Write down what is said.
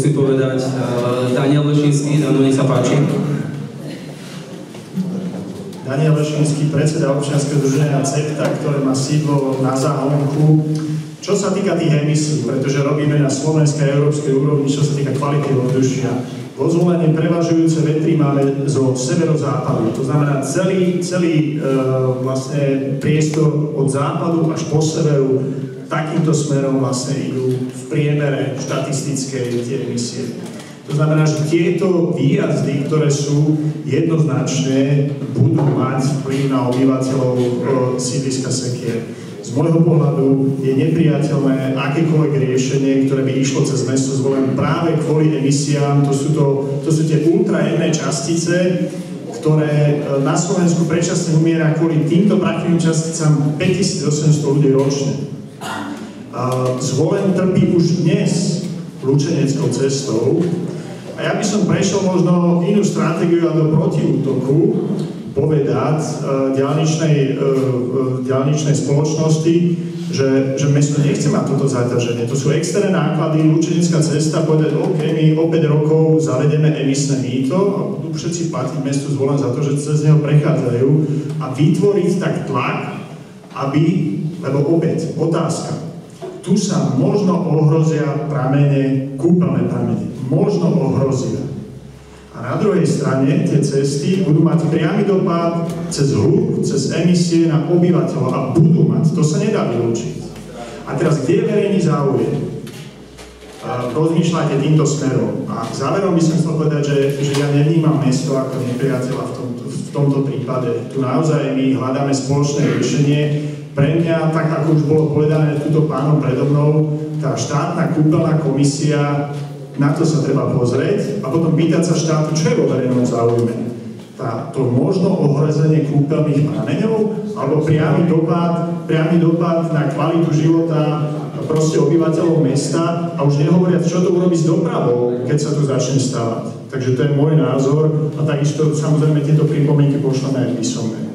Chci povedať Daniel Lešinský. Dano, nech sa páči. Daniel Lešinský, predseda občianskeho združenia CEPTA, ktoré má sídlo na Záhonku. Čo sa týka tých emisí, pretože robíme na slovenskej a európskej úrovni, čo sa týka kvality ovzdušia. Vo Zvolene prevažujúce vetry máme zo severozápadu, to znamená celý vlastne priestor od západu až po severu takýmto smerom vlastne idú v priemere štatistické tie emisie. To znamená, že tieto výjazdy, ktoré sú jednoznačne, budú mať vplyv na obyvateľov sídliska Sekier. Z môjho pohľadu je nepriateľné akékoľvek riešenie, ktoré by išlo cez mesto Zvolen práve kvôli emisiám. To sú tie ultrajemné častice, ktoré na Slovensku predčasne umiera kvôli týmto prachovým časticám 5800 ľudí ročne. Zvolen trpí už dnes lučeneckou cestou a ja by som prešiel možno inú stratégiu a do protiútoku povedať diaľničnej spoločnosti, že mesto nechce mať toto zaťaženie. To sú externé náklady, lučenecká cesta, povedať, OK, my o 5 rokov zavedeme emisné mýto a budú všetci platiť mestu Zvolen za to, že cez neho prechádzajú a vytvoriť tak tlak, lebo opäť, otázka, tu sa možno ohrozia pramene, kúpeľné pramene. Možno ohrozia. A na druhej strane tie cesty budú mať priamy dopad cez hluk, cez emisie na obyvateľov a budú mať. To sa nedá vylúčiť. A teraz, kde je verejný záujem? Rozmýšľajte týmto smerom. A záverom by som chcel povedať, že ja nevnímam mesto ako nepriateľa v tomto prípade. Tu naozaj my hľadáme spoločné riešenie. Pre mňa, tak ako už bolo povedané túto pánom predo mnou, tá štátna kúpeľná komisia, na to sa treba pozrieť a potom pýtať sa štátu, čo je vo verejnom záujme. To možno ohrozenie kúpeľných prameňov alebo priamy dopad na kvalitu života proste obyvateľov mesta a už nehovoriac, čo to urobí s dopravou, keď sa tu začne stavať. Takže to je môj názor a takisto samozrejme tieto pripomienky pošleme aj písomne.